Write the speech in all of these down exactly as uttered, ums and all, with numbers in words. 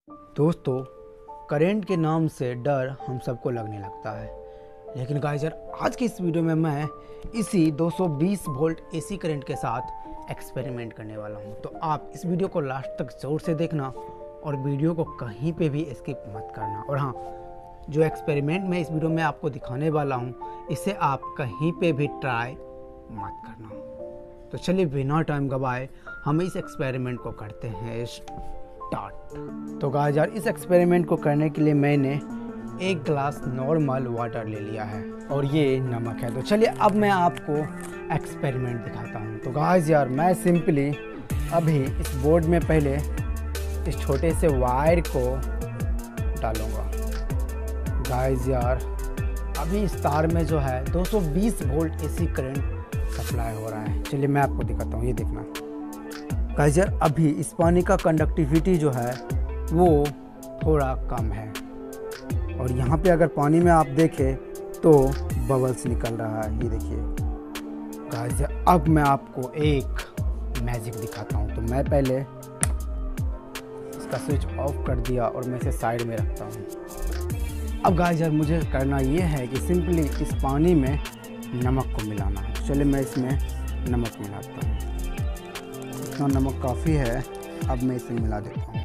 दोस्तों, करंट के नाम से डर हम सबको लगने लगता है, लेकिन गाइस यार आज की इस वीडियो में मैं इसी दो सौ बीस वोल्ट एसी करंट के साथ एक्सपेरिमेंट करने वाला हूं। तो आप इस वीडियो को लास्ट तक ज़रूर से देखना और वीडियो को कहीं पे भी स्किप मत करना। और हाँ, जो एक्सपेरिमेंट मैं इस वीडियो में आपको दिखाने वाला हूं, इसे आप कहीं पे भी ट्राई मत करना। तो चलिए बिना टाइम गवाए हम इस एक्सपेरिमेंट को करते हैं स्टार्ट। तो गाइस यार इस एक्सपेरिमेंट को करने के लिए मैंने एक ग्लास नॉर्मल वाटर ले लिया है और ये नमक है। तो चलिए अब मैं आपको एक्सपेरिमेंट दिखाता हूँ। तो गाइस यार मैं सिंपली अभी इस बोर्ड में पहले इस छोटे से वायर को डालूँगा। गाइस यार अभी इस तार में जो है दो सौ बीस वोल्ट एसी करंट सप्लाई हो रहा है। चलिए मैं आपको दिखाता हूँ, ये देखना। गाइस यार अभी इस पानी का कंडक्टिविटी जो है वो थोड़ा कम है और यहाँ पे अगर पानी में आप देखें तो बबल्स निकल रहा है, ये देखिए। गाइस यार अब मैं आपको एक मैजिक दिखाता हूँ। तो मैं पहले इसका स्विच ऑफ कर दिया और मैं इसे साइड में रखता हूँ। अब गाइस यार मुझे करना ये है कि सिंपली इस पानी में नमक को मिलाना है। चलिए मैं इसमें नमक मिलाता हूँ। इतना नमक काफ़ी है, अब मैं इसे मिला देता हूँ।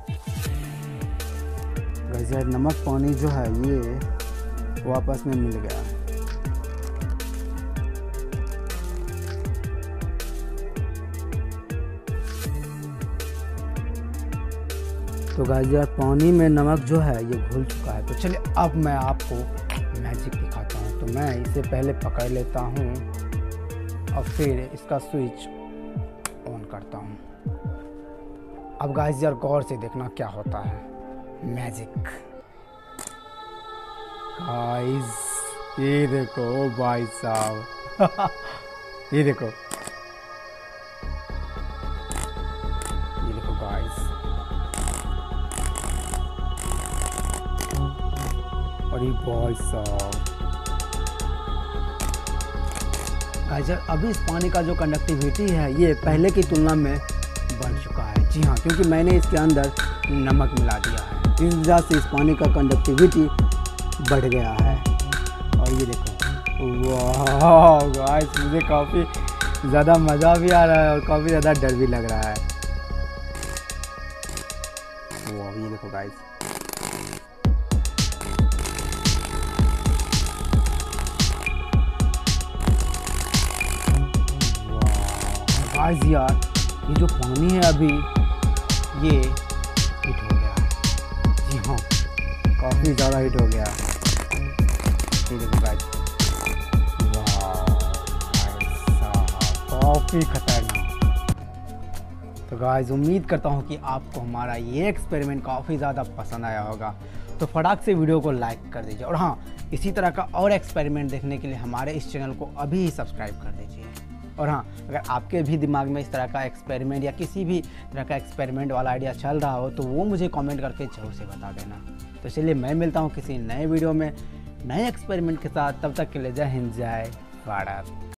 गाइस यार नमक पानी जो है ये वो आपस में मिल गया है। तो गाइस यार पानी में नमक जो है ये घुल चुका है। तो चलिए अब मैं आपको मैजिक दिखाता हूँ। तो मैं इसे पहले पकड़ लेता हूँ और फिर इसका स्विच ऑन करता हूँ। अब गाइस यार गौर से देखना क्या होता है। मैजिक गाइस, ये देखो भाई साहब ये देखो, ये देखो गाइस। और ये भाई साहब गाइस यार अभी इस पानी का जो कंडक्टिविटी है ये पहले की तुलना में बढ़ चुका है। जी हाँ, क्योंकि मैंने इसके अंदर नमक मिला दिया है, इस वजह से इस पानी का कंडक्टिविटी बढ़ गया है। और ये देखो, वाह गाइस मुझे काफ़ी ज़्यादा मज़ा भी आ रहा है और काफ़ी ज़्यादा डर भी लग रहा है। वाह ये देखो गाइस, गाइस यार ये जो पानी है अभी ये हिट हो गया है। जी हाँ, काफ़ी ज़्यादा हिट हो गया है। ये देखो गाइस, वाह काफ़ी खतरनाक। तो गाइस उम्मीद करता हूँ कि आपको हमारा ये एक्सपेरिमेंट काफ़ी ज़्यादा पसंद आया होगा। तो फटाक से वीडियो को लाइक कर दीजिए और हाँ, इसी तरह का और एक्सपेरिमेंट देखने के लिए हमारे इस चैनल को अभी ही सब्सक्राइब कर दीजिए। और हाँ, अगर आपके भी दिमाग में इस तरह का एक्सपेरिमेंट या किसी भी तरह का एक्सपेरिमेंट वाला आइडिया चल रहा हो तो वो मुझे कमेंट करके जरूर से बता देना। तो चलिए मैं मिलता हूँ किसी नए वीडियो में नए एक्सपेरिमेंट के साथ। तब तक के लिए जय हिंद, जय भारत।